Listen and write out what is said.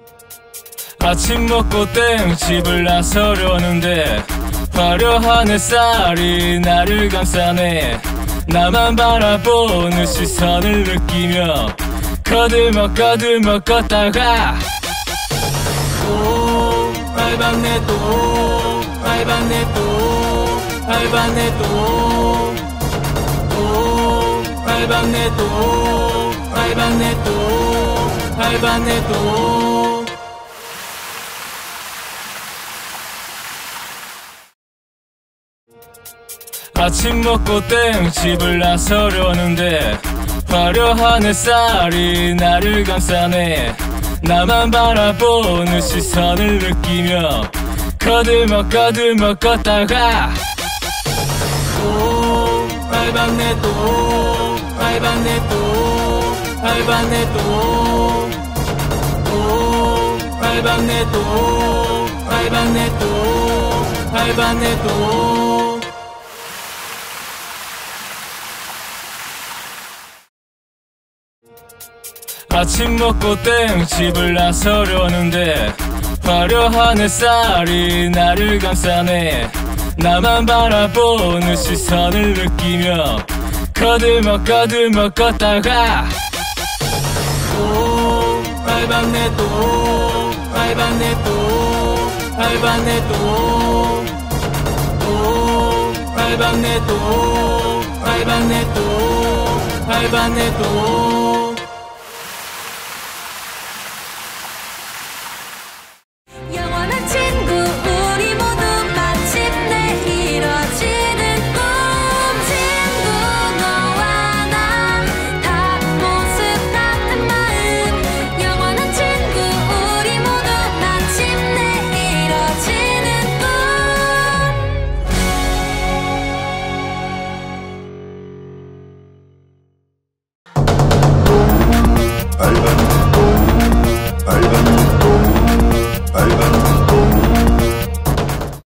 아침 먹고 땡 집을 나서려는데 화려한 햇살이 나를 감싸네. 나만 바라보는 시선을 느끼며 거들먹 걷다가 또 밟았네 또 밟았네 또 밟았네 또 밟았네 또 밟았네 또 밟았네 또 아침 먹고 땡 집을 나서려는데 화려한 햇살이 나를 감싸네. 나만 바라보는 시선을 느끼며 거들먹 걷다가 또 밟았네 또 밟았네 또 밟았네 또 밟았네 또 밟았네 또 밟았네 또 아침 먹고 땡 집을 나서려는데 화려한 햇살이 나를 감싸네. 나만 바라보는 시선을 느끼며 거들먹 걷다가 또 밟았네 또 밟았네 또 밟았네 또 밟았네 또 밟았네 또 밟았네 또 영원한 친구 우리 모두 마침내 이뤄지는 꿈. 친구 너와 나 다 모습 같은 마음. 영원한 친구 우리 모두 마침내 이뤄지는 꿈.